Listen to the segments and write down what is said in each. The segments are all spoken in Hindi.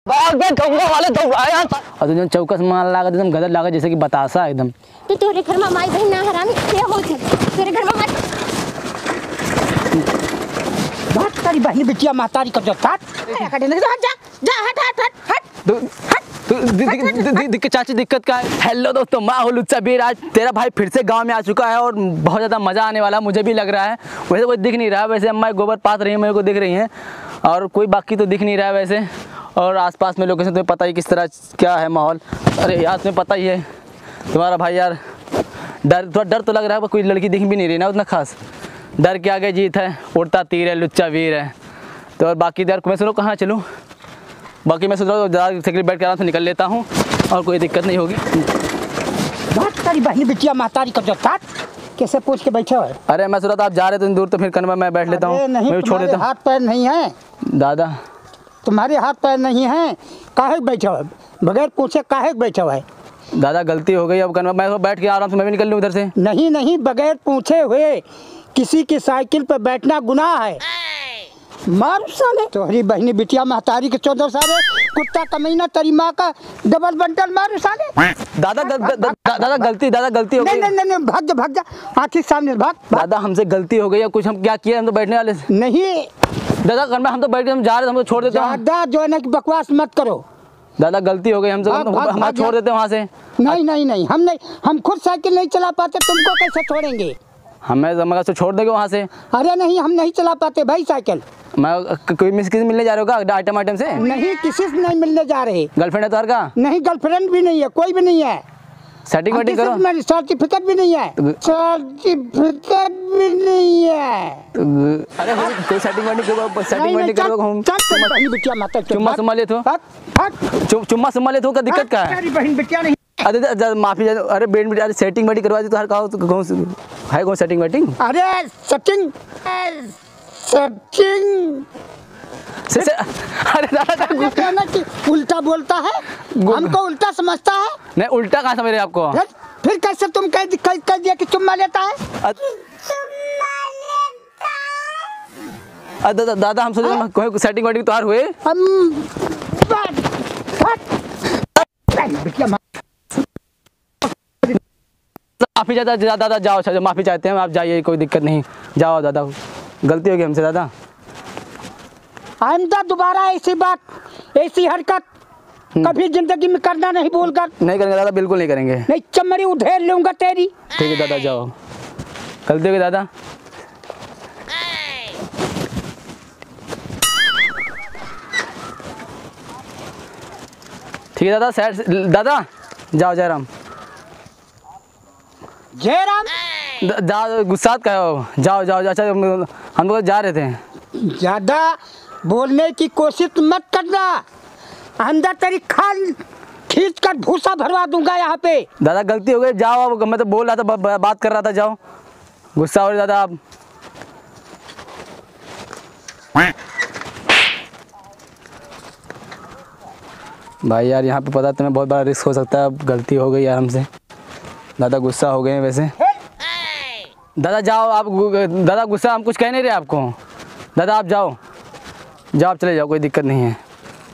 भाग गए गंगा वाले दौड़ाए यार। और तुझे चौकस मार लागा एकदम गदर लागा जैसे कि बतासा एकदम। तो तोरे घर में माई बहन ना हरामी क्या हो तेरे घर में बात तारी बहनी बिटिया मातारी का जो था हट जा हट दिक्कत चाची दिक्कत का है। हेलो दोस्तों, मैं हूँ लुच्चा वीर। आज तेरा भाई फिर से गांव में आ चुका है और बहुत ज़्यादा मज़ा आने वाला मुझे भी लग रहा है। वैसे कोई दिख नहीं रहा है, वैसे अम्मा गोबर पात रही है मेरे को दिख रही हैं और कोई बाकी तो दिख नहीं रहा है वैसे। और आसपास में लोकेशन तुम्हें पता ही किस तरह क्या है माहौल। अरे यार तुम्हें पता ही है तुम्हारा भाई यार थोड़ा डर तो लग रहा है पर कोई लड़की दिख भी नहीं रही ना उतना खास। डर के आगे जीत है, उड़ता तीर है, लुच्चा वीर है। तो और बाकी यार मैं सुनो कहाँ चलूँ, बाकी मैं सोच रहा हूँ ज़्यादा सेक्रेटरी बैठ के आराम से निकल लेता हूँ और कोई दिक्कत नहीं होगी। बात तारी बहनी बिटिया मातारी का जो था कैसे पूछ के बैठे हो? अरे मैं सोच रहा था आप जा रहे थे दूर तो फिर कन्वा मैं बैठ लेता हूँ। नहीं छोड़ देता हूँ। हाथ पैर नहीं है दादा, तुम्हारे हाथ पैर नहीं है, काहे बैठे हो बगैर पूछे, काहे बैठे हो? दादा गलती हो गई, अब कन्वा मैं बैठ के आराम से मैं भी निकल लूँ उधर से। नहीं बगैर पूछे हुए किसी की साइकिल पर बैठना गुनाह है। मारू साले तोहरी बहनी बिटिया महतारी के 14 साले कुत्ता कमीना तेरी माँ का डबल बंटल मारू साले। दादा दादा गलती हो गई। नहीं भाग जा आँखी सामने भाग। दादा हमसे गलती हो गई है, कुछ हम क्या किए, हम तो बैठने वाले नहीं दादा कन्वा, हम तो बैठ के हम जा रहे थे, हम तो छोड़ देते हैं। दादा जो है ना कि बकवास मत करो। दादा गलती हो गई हमसे, हम छोड़ देते हैं वहाँ से। नहीं हम खुद साइकिल नहीं चला पाते, तुमको कैसे छोड़ेंगे? हमें तो छोड़ देंगे वहाँ से। अरे नहीं हम नहीं चला पाते भाई साइकिल। मैं कोई किसी से मिलने जा रहे हो क्या आइटम से? नहीं किसी से नहीं मिलने जा रहे। गर्लफ्रेंड है तुम्हारे का? नहीं गर्लफ्रेंड भी नहीं है, कोई भी नहीं है। सेटिंग वेटिंग करो। मेरी सर्टिफिकेट भी नहीं है, सर्टिफिकेट भी नहीं है। अरे कोई सेटिंग वेटिंग करो हम। बहन बिटिया माता चुम्मा सुम्मा ले तो चुम्मा सुम्मा ले तो का दिक्कत क्या है? बहन बिटिया नहीं। अरे माफी, अरे बेड अरे सेटिंग वेटिंग करवा दी तो हर कहो है कौन सेटिंग वेटिंग? अरे सेटिंग अरे दादा उल्टा बोलता है, हमको उल्टा समझता है। नहीं उल्टा कहाँ समझ रहे आपको? फिर कैसे तुम कह दिया कि चुम्मा लेता है? दादा हम सोच रहे सेटिंग वेटिंग तो हार हुए। माफी चाहता दादा, जाओ अच्छा माफी चाहते हैं, आप जाइए कोई दिक्कत नहीं, जाओ दादा गलती होगी हमसे दादा। आइंदा दोबारा ऐसी बात ऐसी हरकत कभी जिंदगी में करना नहीं, बोलकर नहीं करेंगे दादा, बिल्कुल नहीं करेंगे। नहीं चमड़ी उधेड़ लूंगा तेरी। ठीक है दादा जाओ, गलती होगी दादा। ठीक है दादा साइड दादा जाओ जयराम गुस्सा का हो, जाओ अच्छा हम लोग जा रहे थे। ज्यादा बोलने की कोशिश मत करना, अंदर तेरी खाल खींच कर भूसा भरवा दूंगा यहाँ पे। दादा गलती हो गई, जाओ अब, मैं तो बोल रहा था बात कर रहा था, जाओ गुस्सा हो रही दादा आप। भाई यार यहाँ पे पता तुम्हें बहुत बड़ा रिस्क हो सकता है, अब गलती हो गई यार हमसे। दादा गुस्सा हो गए हैं वैसे। दादा जाओ आप, दादा गुस्सा हम कुछ कह नहीं रहे आपको। दादा आप जाओ आप चले जाओ, कोई दिक्कत नहीं है।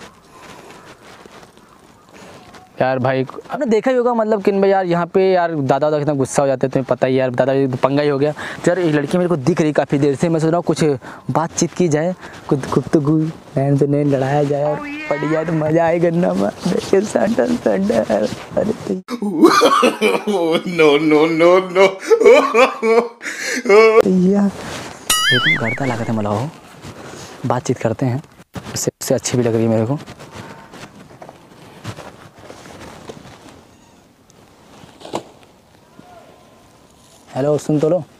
यार भाई आपने देखा ही होगा मतलब कि भाई यार यहाँ पे यार दादा कितना गुस्सा हो जाते हैं, तुम्हें पता ही यार, दादा पंगा ही हो गया। यार एक लड़की मेरे को दिख रही काफ़ी देर से, मैं सोच रहा हूँ कुछ बातचीत की जाए, कुछ गुफ्तगू नैन से नैन लड़ाया जाए और पड़ जाए तो मज़ा आएगा ना। नो करता लगा था मला बातचीत करते हैं, उससे अच्छी भी लग रही है मेरे को। हेलो सुन तो लो,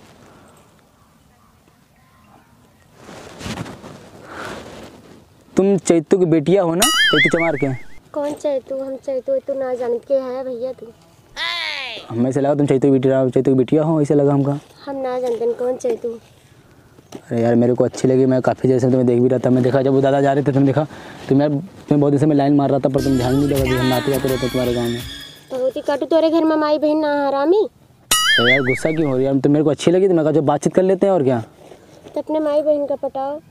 तुम चैतू की बेटिया हो ना? चैतू चमार के? कौन चैतू? हम चैतू तो ना जान के है भैया तू। हमें से लगा तुम चैतू की बेटिया हो, ऐसे लगा हमका। हम ना जानते कौन चैतू। अरे यार मेरे को अच्छी लगी, मैं काफ़ी देर से तुम्हें देख भी रहा था। मैं देखा जब वो दादा जा रहे थे, तुम देखा तुम्हें बहुत देर से मैं लाइन मार रहा था पर तुम ध्यान नहीं लगा कि हम आते जाते रहते तुम्हारे गाँव में। बहुत ही काटू तोरे घर में माई बहन ना हरामी। तो यार गुस्सा क्यों हो रही है? तो मेरे को अच्छी लगी तो मैं कहा जो बातचीत कर लेते हैं और क्या। तो अपने माई बहन का पटाओ।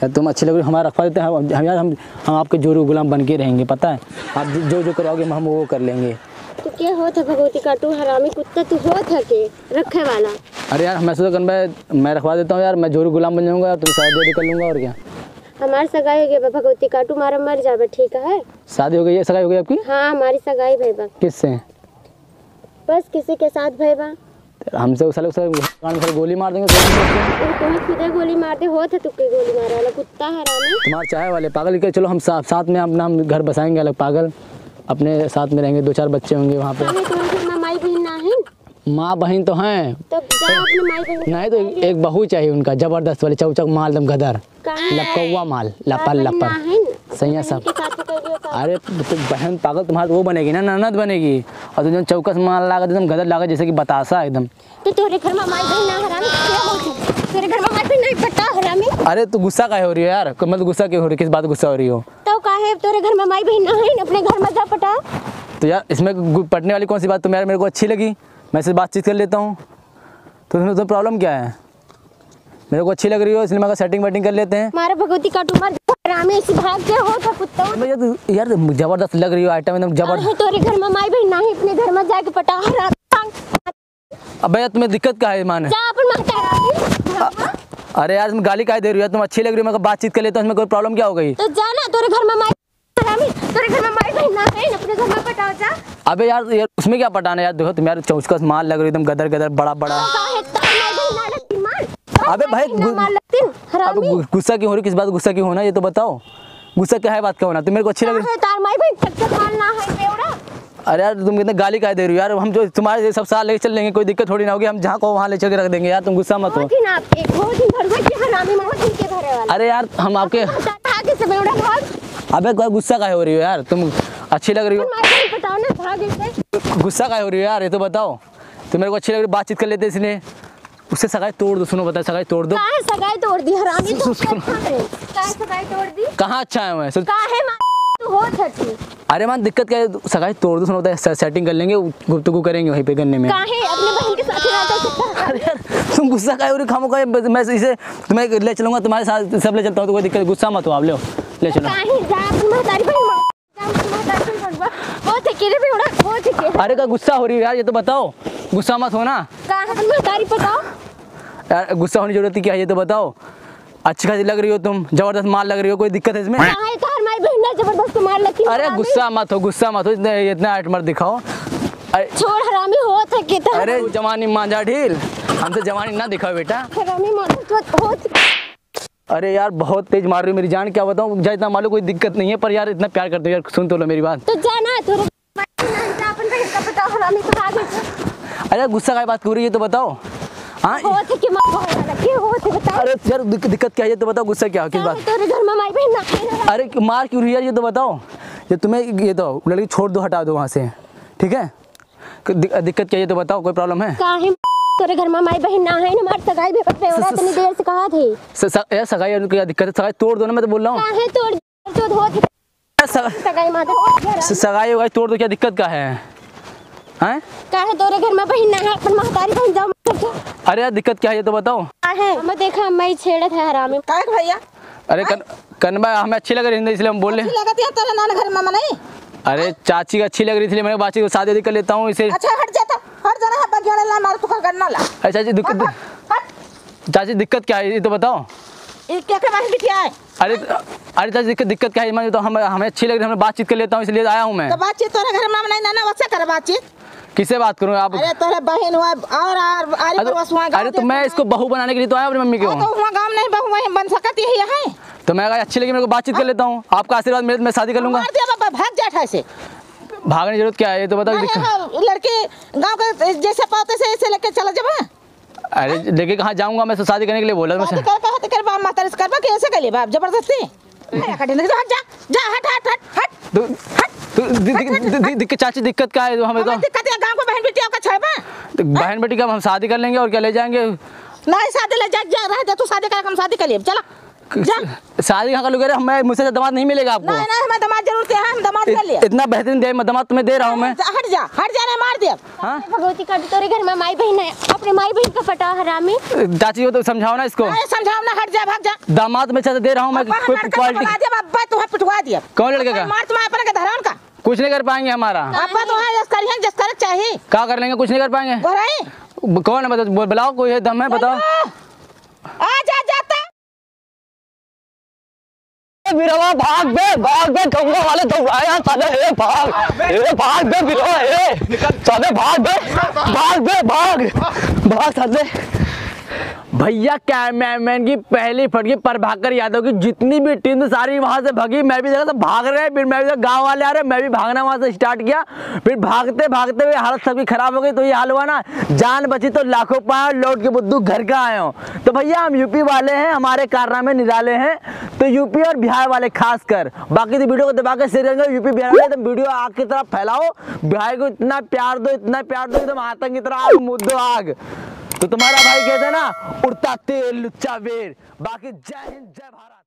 यार तुम अच्छी लग रही हो, हमारा रखवा देते हैं हम यार, हम आपके जोरू गुलाम बन के रहेंगे, पता है। आप जो जो करोगे हम वो कर लेंगे। तो क्या हो था भगवती काटू हरामी कुत्ता तू हो था के रखे वाला। अरे यार मैं सोचा मैं रखवा देता हूँ यार, मैं जोरू गुलाम बन जाऊँगा, तुम शादी कर लूँगा और क्या। हमारी सगाई हो गई भगवती काटू, मारा मर जावे, ठीक है। शादी हो गई है, सगाई हो गई आपकी? हाँ हमारी सगाई भैया। किससे? बस किसी के साथ भैया। हमसे गोली मार देंगे। तुम्हें खुदे गोली मारते हो थे, तुक्के गोली मारा वाला कुत्ता हरामी। तुम्हारे चाय वाले पागल के, चलो हम साथ में अपना हम घर बसाएंगे अलग, पागल अपने साथ में रहेंगे, 2-4 बच्चे होंगे वहाँ पे। माई बहन ना है? माँ बहन तो हैं, तब जा अपने माई बहन। नहीं तो एक बहू चाहिए उनका, जबरदस्त वाले, चौचक माल दम गदर, लपकौवा माल, लपर लपर सही है सब। अरे तो बहन पागल तुम्हारा वो बनेगी ना, ननद बनेगी, और तुम चौकस माल लागा एकदम गदर लागा जैसे कि बतासा एकदम। तो तेरे घर में माई बहन ना हरामी, क्या होती? तेरे घर में माई बहन नहीं पट्टा हरामी। अरे तू गुस्सा काहे हो रही हो यार, मतलब गुस्सा क्यों हो रही है, किस बात गुस्सा हो रही हो? तो काहे तेरे घर में माई बहन ना है, अपने घर में जा पटा। तो यार इसमें पटने वाली कौन सी बात, तुम यार मेरे को अच्छी लगी, मैं इससे बातचीत कर लेता हूँ, तो इसमें तो प्रॉब्लम क्या है? मेरे को अच्छी लग रही हो इसलिए मैं सेटिंग वेटिंग कर लेते हैं। मारा भगवती काटू मार हरामी, इसी भाग के हो था कुत्ता। यार जबरदस्त लग रही हो, आइटम एकदम जबरदस्त। तेरे घर में माई बहन ना है, अपने घर में जाके पटा हरा। अबे यार तुम्हें दिक्कत क्या है माने? जा अपन माता। अरे यार तुम गाली काहे दे रही हो, तुम अच्छी लग रही हो, मैं बातचीत कर लेता हूँ, इसमें कोई प्रॉब्लम क्या हो गई? तो जाना तेरे घर में माई हरामी, तेरे घर में माई बहन ना है, अपने घर में पटाओ जा। अबे यार उसमें क्या पटाना यार, देखो तुम यार चौचकस माल लग रही हो एकदम गदर गदर, बड़ा बड़ा। अबे भाई अब गुस्सा क्यों हो रही, किस बात गुस्सा क्यों होना, ये तो बताओ, गुस्सा क्या है, बात क्या होना? तुम मेरे को अच्छी लग रही है। अरे यार तुम कितने गाली काहे दे रही हो यार, हम जो तुम्हारे सब साल लेके चल लेंगे, कोई दिक्कत थोड़ी ना होगी, हम जहाँ को वहाँ ले चल के रख देंगे यार, तुम गुस्सा मत हो। अरे यार हम आपके, अबे कोई गुस्सा काहे हो रही हो यार, तुम अच्छी लग रही हो, गुस्सा काहे हो रही हो यार, ये तो बताओ। तुम मेरे को अच्छी लग रही, बातचीत कर लेते इसलिए। उससे सगाई तोड़ दो, सुनो बता, सगाई तोड़ दो। सगाई तोड़ दी हरामी, सगाई तोड़ दी। कहाँ अच्छा है मैं अरे मान दिक्कत क्या है, सगाई तोड़ दो, सुनो बता, सेटिंग कर लेंगे, गुफ्तगू करेंगे वहीं पे गन्ने में। अपने बहन के साथ। अरे यार तुम गुस्सा काहे हो रही, खामो का मैं इसे तुम्हें ले चलूंगा, तुम्हारे साथ सब ले चलता हूँ, तो कोई दिक्कत, गुस्सा मत हो आप, ले चलो। अरे का गुस्सा हो रही है यार, ये तो बताओ, गुस्सा मत हो ना यार, गुस्सा होने की जरूरत क्या है, ये तो बताओ। अच्छी खासी लग रही हो तुम, जबरदस्त माल लग रही हो, कोई दिक्कत है इसमें? जबरदस्त मार लगती। अरे गुस्सा मत हो, इतना आइट मत दिखाओ। छोड़ हरामी हो थके। अरे जवानी मांझा ढील, हमसे जवानी ना दिखाओ बेटा। अरे यार बहुत तेज मार रही हो मेरी जान, क्या बताऊँ, जा इतना मालूम, कोई दिक्कत नहीं है, पर यार इतना प्यार करते हो यार, सुन तो लो मेरी बात। तो जाना थोड़ा। अरे गुस्सा का बात हो रही है तो बताओ। हाँ अरे यार दिक्कत क्या है, ये तो बताओ, गुस्सा क्या, किस बात? तेरे घर में माई बहन ना। अरे मार क्यों रही है, ये तो बताओ। ये तुम्हें ये तो लड़की छोड़ दो, हटा दो वहाँ से, ठीक है? दिक्कत क्या है, ये तो बताओ, कोई प्रॉब्लम है? तेरे घर में माई बहन ना है ना, मार सगाई भी पकड़े हो रहा, इतनी देर से कहा थे। यार सगाई क्या दिक्कत है, सगाई तोड़ दो ना, मैं तो बोल रहा हूँ। सगाई वगाई तोड़ दो, क्या दिक्कत का है? हैं? तेरे घर में बहन ना है, अपन महतारी बहन जाओ। अरे यार दिक्कत क्या है, ये तो बताओ। मैं देखा मैं छेड़ा था हरामी। भैया अरे कन्बा हमें अच्छी लग रही है इसलिए हम बोल रहे हैं। अरे चाची का अच्छी लग रही थी, मैंने बात को शादी कर लेता हूँ इसे। अच्छा हट जाता, हट जाना है, बगेड़ा ला मार, तू का करना ला। अच्छा चाची दिक्कत क्या है, ये तो बताओ। क्या क्या बात बिटिया है? अरे चाची दिक्कत क्या है, तो हमें अच्छी लग रही है, हमें बातचीत कर लेता हूँ इसलिए आया हूँ मैं। तो बातचीत तोरे घर में नहीं ना, वैसे कर बातचीत। किससे बात करूँ आप? अरे तोरे बहन हुआ और अरे तो मैं इसको बहू बनाने के लिए तो आया अपनी मम्मी के। तो हुआ गांव नहीं बहू वहीं बन सकती है यहाँ। तो मैं अच्छी लगी, मेरे को बातचीत कर लेता हूँ, आपका आशीर्वाद मेरे, मैं शादी कर लूंगा। भाग जाए से, भागने की जरूरत क्या है, ये तो बताओ। लड़के गांव के जैसे पाते से ऐसे लेके चला जावा। अरे लेके कहाँ जाऊंगा, मैं तो शादी करने के लिए बोला। माता करवा कैसे कर लिए बाप जबरदस्ती। चाची दिक्कत क्या है, हमें तो दिक्कत है, गांव को बहन बेटियों का छड़बा। बहन बेटी का हम शादी कर लेंगे और क्या ले जाएंगे। नहीं शादी ले जा रहा है, तू शादी कर, हम शादी कर लिए, चला शादी कहाँ कर लोगे, हमें मुझसे दामाद नहीं मिलेगा आपको। नहीं हमें दामाद जरूरत है, हम दामाद कर लिए। इतना बेहतरीन दे दामाद तुम्हें दे रहा हूँ मैं। हट जा नहीं मार दे। हाँ? भगवती का तेरे घर में माई बहन है, अपने माई बहन का पटा हरामी। चाची वो तो समझाओ ना इसको। समझाओ ना, हट जा भाग जा। दामाद में चाचा दे रहा हूँ मैं क्वालिटी। अब्बा तो पिटवा दिया। कौन लड़के का? मार तुम्हारे अपन का धरान का कुछ नहीं कर पाएंगे हमारा। अब्बा तो है जस कर चाहिए। क्या कर लेंगे? कुछ नहीं कर पाएंगे। कौन है बताओ, बुलाओ कोई है दम है बताओ। आ जा जाता बिरवा भाग बे गंगा वाले दौड़ाया साले। भाग बे बिरवा साले, भाग साले। भैया कैमरामैन की पहली फटकी प्रभाकर यादव की जितनी भी टीम सारी वहां से भागी। मैं भी देखा तो भाग रहे, फिर मैं भी गांव वाले आ रहे, मैं भी भागना वहां से स्टार्ट किया। फिर भागते भागते हुए हालत सबकी खराब हो गई। तो ये हाल हुआ ना, जान बची तो लाखों पाए, लौट के बुद्धू घर का आए हो। तो भैया हम यूपी वाले हैं, हमारे कारनामे में निराले हैं, तो यूपी और बिहार वाले खास कर। बाकी तो वीडियो को दबा के शेयर करेंगे। यूपी बिहार वाले तो वीडियो आग की तरफ फैलाओ, बिहार को इतना प्यार दो एकदम आतंक की तरह आग मुद्दो आग। तो तुम्हारा भाई कहते हैं ना, उड़ता तेल लुच्चा वेर। बाकी जय हिंद जय भारत।